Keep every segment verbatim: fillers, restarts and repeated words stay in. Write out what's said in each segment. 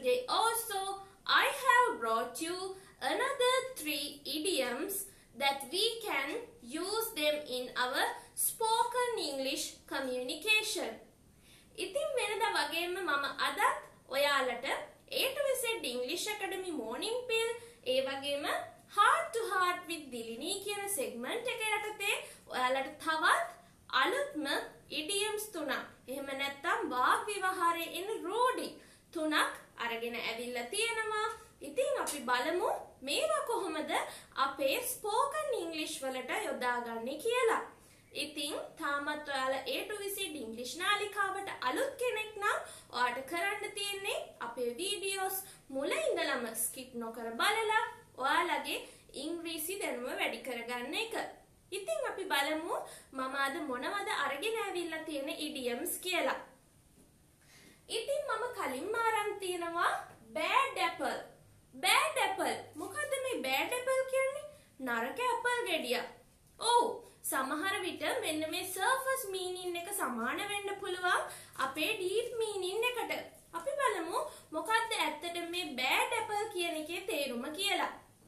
today also I have brought you another three idioms that we can use them in our spoken English communication. ඉතින් වෙනදා වගේම මම අදත් ඔයාලට A to Z English Academy morning pill ඒ වගේම heart to heart with Dilini කියන segment එක යටතේ ඔයාලට තවත් අලුත්ම idioms තුනක් එහෙම නැත්නම් වාග් විවහාරයේ එන රූඩි තුනක් අරගෙන ඇවිල්ලා තියෙනවා. ඉතින් අපි බලමු මේවා කොහොමද අපේ spoken English වලට යොදාගන්නේ කියලා. ඉතින් තාමත් ඔයාලා A to Z English නාලිකාවට අලුත් කෙනෙක් නම් ඔයාට කරන්න තියෙන්නේ අපේ වීඩියෝස් මුල ඉඳලම skip නොකර බලලා ඔයාලගේ ඉංග්‍රීසි දැනුම වැඩි කරගන්න එක. ඉතින් අපි බලමු මම අද මොනවද අරගෙන ඇවිල්ලා තියෙන idioms කියලා. ඉතින් මම කලින්ම අරන් තියෙනවා bad apple. bad apple මොකද්ද මේ bad apple කියන්නේ? නරක ඇපල් ගෙඩියක්. ඔව් සමහර විට මෙන්න මේ surface meaning එක සමාන වෙන්න පුළුවන් අපේ deep meaning එකට. අපි බලමු මොකද්ද ඇත්තට මේ bad apple කියන එකේ තේරුම කියලා.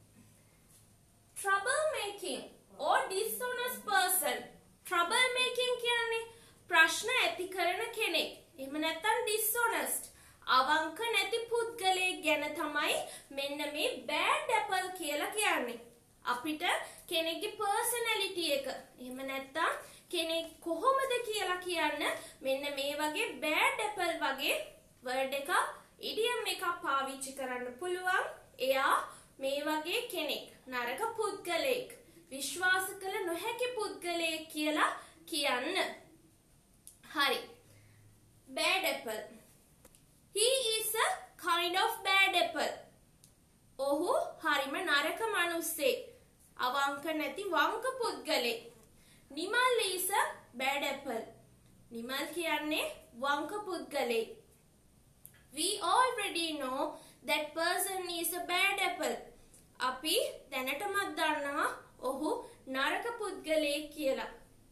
trouble making or dishonest person. trouble making කියන්නේ ප්‍රශ්න ඇති කරන කෙනෙක්. එහෙම නැත්නම් dishonest අවංක නැති පුද්ගලයෙක් ගැන තමයි මෙන්න මේ bad apple කියලා කියන්නේ. අපිට කෙනෙක්ගේ personality එක එහෙම නැත්නම් කෙනෙක් කොහොමද කියලා කියන්න මෙන්න මේ වගේ bad apple වගේ word එකක් idiom එකක් පාවිච්චි කරන්න පුළුවන්. එයා මේ වගේ කෙනෙක් නරක පුද්ගලයෙක් විශ්වාස කළ නොහැකි පුද්ගලයෙක් කියලා කියන්න. හරි. bad apple. He is a kind of bad apple. ඔහු හරිම නරක මිනිස්සෙක්. අවංක නැති වංක පුද්ගලෙක්. Nimal is a bad apple. Nimal කියන්නේ වංක පුද්ගලෙක්. We already know that person is a bad apple. අපි දැනටමත් දන්නවා ඔහු නරක පුද්ගලයෙක් කියලා.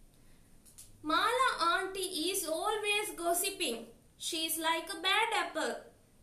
Mala auntie is always gossiping. She is like a bad apple.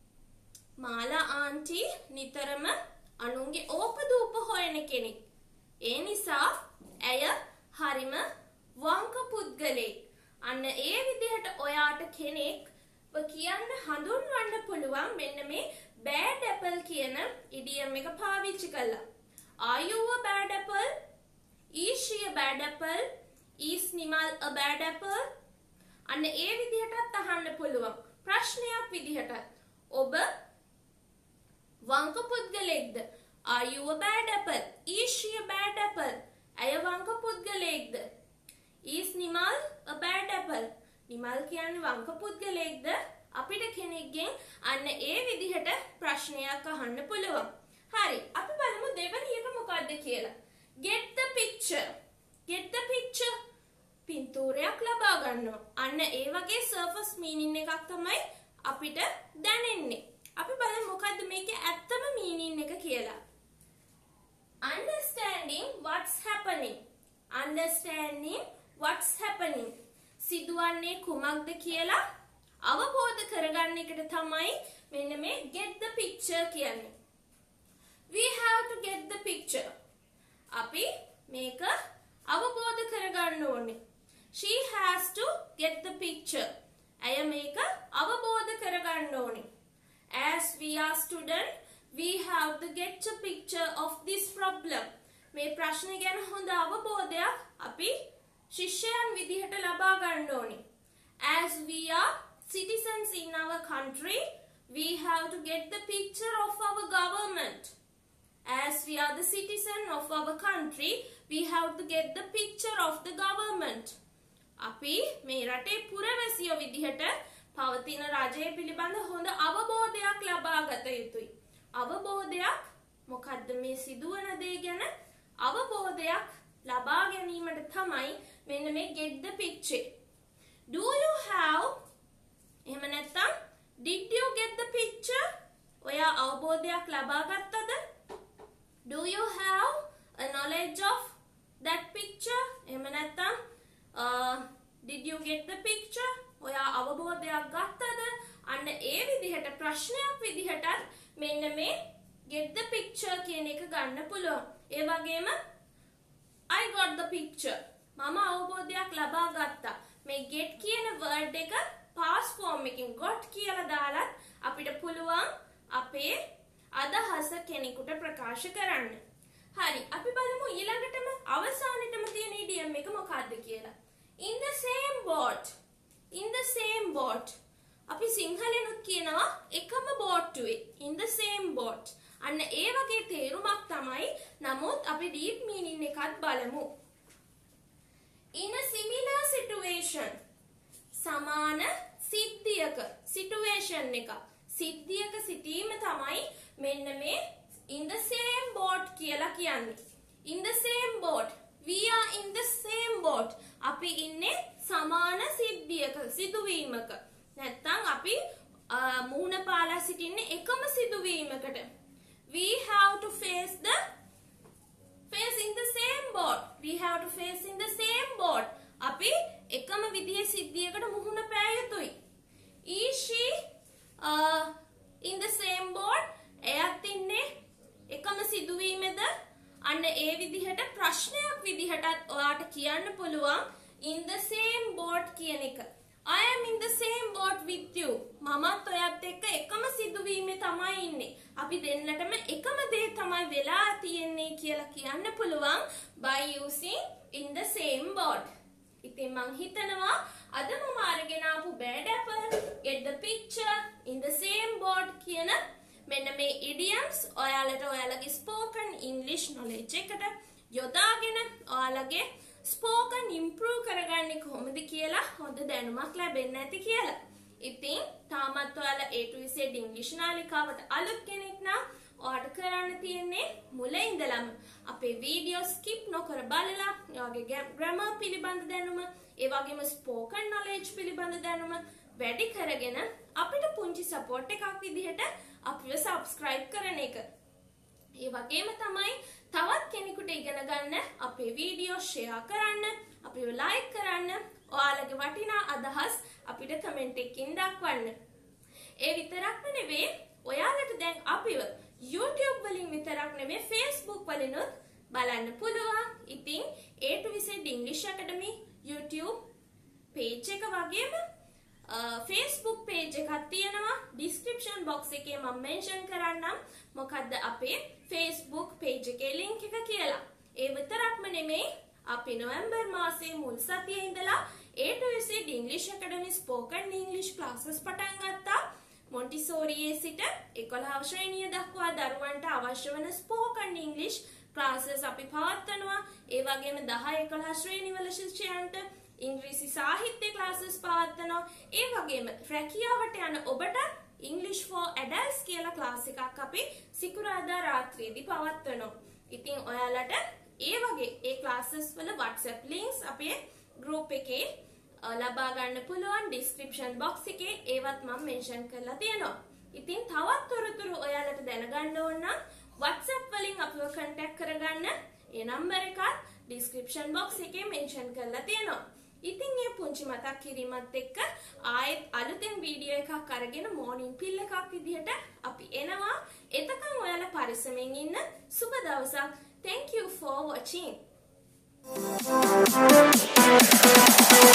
Mala auntie නිතරම අනුන්ගේ ඕපදූප හොයන කෙනෙක්. ඒ නිසා ඇය හරිම වංක පුද්ගලෙක්. අන්න ඒ විදිහට ඔයාට කෙනෙක් කියන්න හඳුන්වන්න පුළුවන් මෙන්න මේ bad apple කියන idiom එක පාවිච්චි කළා. Are you a bad apple? Is she a bad apple? Is Nimal a bad apple? අන්න ඒ විදිහටත් අහන්න පුළුවන්. ප්‍රශ්නයක් විදිහටත් ඔබ වංක පුද්ගලෙක්ද? Are you a bad apple? Is she a bad apple? ඇය වංක පුද්ගලෙක්ද? Is Nimal a bad apple? Nimal කියන්නේ වංක පුද්ගලෙක්ද? අපිට කෙනෙක්ගෙන් අන්න ඒ විදිහට ප්‍රශ්නයක් අහන්න පුළුවන්. හරි. අපි බලමු දෙවෙනි එක මොකක්ද කියලා. Get the picture. Get the picture. පින්තූරයක් ලබා ගන්නවා. අන්න ඒ වගේ surface meaning එකක් තමයි අපිට දැනෙන්නේ. අපි බලමු මොකද්ද මේකේ ඇත්තම meaning එක කියලා. Understanding what's happening. Understanding what's happening. සිදුවන්නේ කුමක්ද කියලා අවබෝධ කරගන්න එකට තමයි මෙන්න මේ get the picture කියන්නේ. We have to get the picture. අපි මේක අවබෝධ කරගන්න ඕනේ. She has to get the picture. ඇය මේක අවබෝධ කරගන්න ඕනේ. As we are student, we have to get a picture of this problem. මේ ප්‍රශ්නේ ගැන හොඳ අවබෝධයක් අපි ශිෂ්‍යයන් විදිහට ලබා ගන්න ඕනේ. As we are citizens in our country, we have to get the picture of our government. As we are the citizen of our country, we have to get the picture of the government. අපි මේ රටේ පුරවැසියෝ විදිහට පවතින රජය පිළිබඳ හොඳ අවබෝධයක් ලබා ගත යුතුයි. අවබෝධයක් මොකද්ද මේ සිදුවන දේ ගැන අවබෝධයක් ලබා ගැනීමට තමයි මෙන්න මේ get the picture. Do you have එහෙම නැත්නම් did you get the picture? ඔයා අවබෝධයක් ලබා ගත්තද? Do you have a knowledge of that picture? එහෙම නැත්නම් uh, did you get the picture? ඔයා අවබෝධයක් ගත්තද? අන්න ඒ විදිහට ප්‍රශ්නයක් විදිහටත් මෙන්න මේ get the picture කියන එක ගන්න පුළුවන්. ඒ වගේම I got the picture. මම අවබෝධයක් ලබා ගත්තා. මේ get කියන word එක past form එකකින් got කියලා දාලත් අපිට පුළුවන් අපේ අදහස කෙනෙකුට ප්‍රකාශ කරන්න. හරි, අපි බලමු ඊළඟටම අවසානෙටම තියෙන idiom එක මොකක්ද කියලා. In the same boat. In the same boat. අපි සිංහලෙනුත් කියනවා එකම බෝට්ටුවේ. In the same boat. අන්න ඒ වගේ තේරුමක් තමයි. නමුත් අපි deep meaning එකත් බලමු. In a similar situation. සමාන සිද්ධියක situation එක. සිද්ධියක සිටීම තමයි මෙන්න මේ in the same boat කියලා කියන්නේ. In the same boat. We are in the same boat. අපි ඉන්නේ සමාන සිද්ධියක සිදුවීමක. නැත්තම් අපි මුහුණ පාලා සිටින්නේ එකම සිදුවීමකට. We have to face the face in the same boat. We have to face in the same boat. අපි එකම විදිහේ සිද්ධියකට මුහුණ පෑ යුතුයි. Is she uh, in the same boat? එයත් ඉන්නේ එකම සිදුවීමේද? අන්න ඒ විදිහට ප්‍රශ්නයක් විදිහටත් ඔයාට කියන්න පුළුවන් in the same boat කියන එක. I am in the same boat with you. මමත් ඔයත් එක්ක එකම සිදුවීමේ තමයි ඉන්නේ. අපි දෙන්නටම එකම දේ තමයි වෙලා තියෙන්නේ කියලා කියන්න පුළුවන් by using in the same boat. ඉතින් මං හිතනවා අද මම අරගෙන ආපු bad apple, get the picture, in the same boat කියන මෙන්න මේ idioms ඔයාලට ඔයාලගේ spoken English knowledge එකට යොදාගෙන ඔයාලගේ spoken improve කරගන්නේ කොහොමද කියලා හොඳ දැනුමක් ලැබෙන්න ඇති කියලා. ඉතින් තාමත් ඔයාලා A to Z English නාලිකාවට අලුත් කෙනෙක් නම් ඔයාලට කරන්න තියෙන්නේ මුල ඉඳලම අපේ වීඩියෝ skip නොකර බලලා ඔයාගේ grammar පිළිබඳ දැනුම, ඒ වගේම spoken knowledge පිළිබඳ දැනුම වැඩි කරගෙන අපිට පුංචි support එකක් විදිහට අපිව subscribe කරන එක. ඒ වගේම තමයි තවත් කෙනෙකුට ඉගෙන ගන්න අපේ වීඩියෝ share කරන්න, අපිව like කරන්න, ඔයාලගේ වටිනා අදහස් අපිට comment එකකින් දක්වන්න. ඒ විතරක්ම නෙවෙයි ඔයාලට දැන් අපිව YouTube වලින් විතරක් නෙවෙයි Facebook වලිනුත් බලන්න පුළුවන්. ඉතින් A to Z English Academy YouTube page එක වගේම Facebook page එකක් තියෙනවා. description box එකේ මම mention කරන්නම් මොකද්ද අපේ Facebook page එකේ link එක කියලා. ඒ විතරක්ම නෙමෙයි අපි නොවැම්බර් මාසයේ මුල් සතියේ ඉඳලා A to Z English Academy spoken English classes පටන් ගත්තා. මොන්ටිසෝරියේ සිට එකොළහව ශ්‍රේණිය දක්වා දරුවන්ට අවශ්‍ය වන spoken English classes අපි පවත්වනවා. ඒ වගේම දහ එකොළහ ශ්‍රේණිවල ශිෂ්‍යයන්ට ඉංග්‍රීසි සාහිත්‍ය classes පවත්වනවා. ඒ වගේම රැකියාවට යන ඔබට English for Adults කියලා class එකක් අපි සිකුරාදා රාත්‍රියේදී පවත්වනවා. ඉතින් ඔයාලට ඒ වගේ ඒ classes වල WhatsApp links අපේ group එකේ ලබා ගන්න පුළුවන්. description box එකේ ඒවත් මම mention කරලා තියෙනවා. ඉතින් තවත් තොරතුරු ඔයාලට දැනගන්න ඕන නම් WhatsApp වලින් අපිව contact කරගන්න. ඒ number එකත් description box එකේ mention කරලා තියෙනවා. ඉතින් මේ පුංචි මතක් කිරීමත් එක්ක ආයෙත් අලුතෙන් වීඩියෝ එකක් අරගෙන morning pill එකක් විදිහට අපි එනවා. එතකන් ඔයාලා පරිස්සමෙන් ඉන්න. සුබ දවසක්. Thank you for watching.